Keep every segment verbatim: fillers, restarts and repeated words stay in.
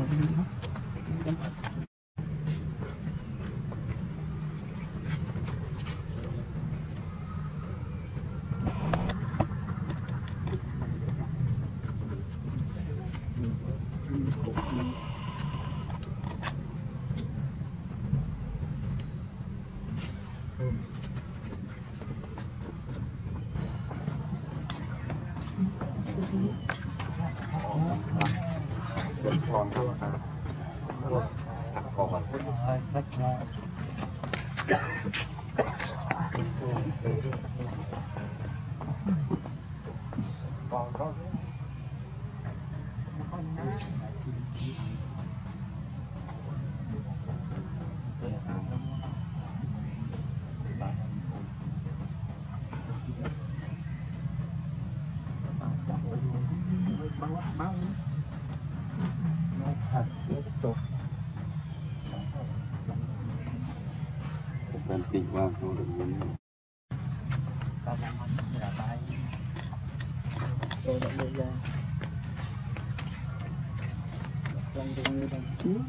còn thôi à, còn hơi khách ra còn có báo thật tiếp tục cần kinh qua không được muốn ta đang ăn là tay tôi đã đưa ra lần đầu như lần trước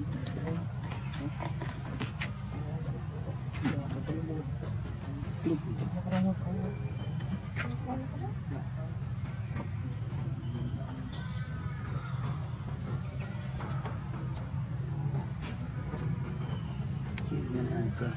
Okay.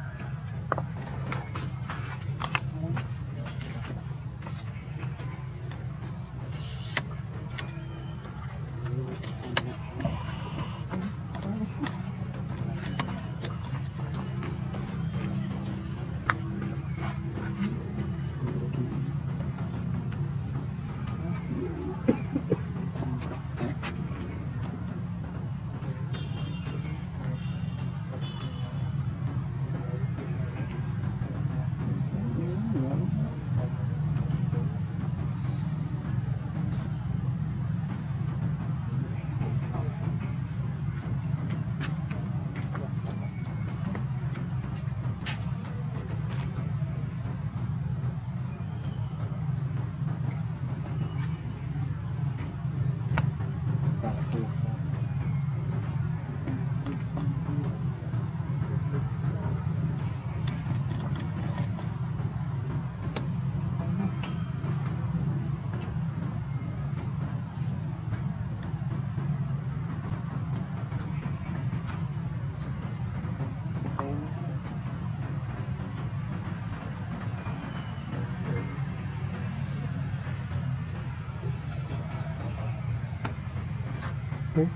Hả?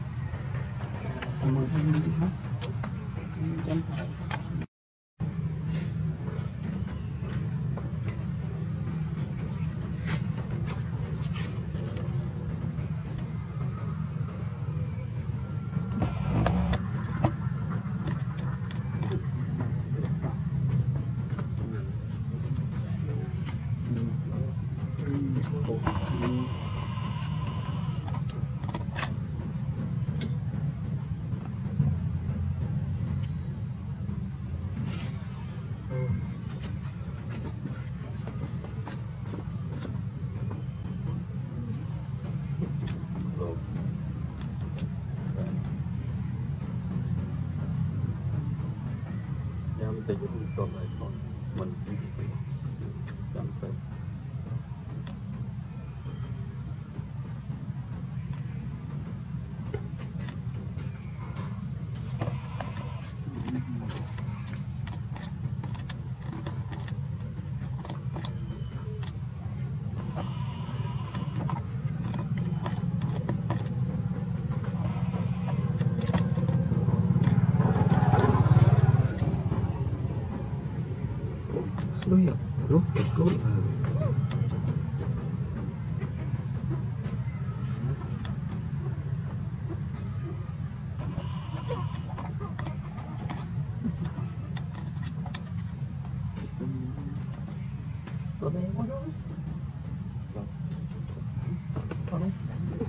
Mười hai mươi hết. Trăm tình cũng còn lại còn mình chẳng phải Look here, look, look. Có đây quá đó. Có đây.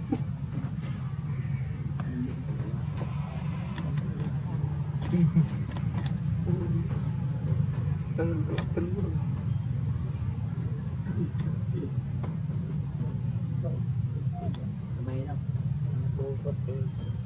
Tên tính của mấy đâu cô có tiền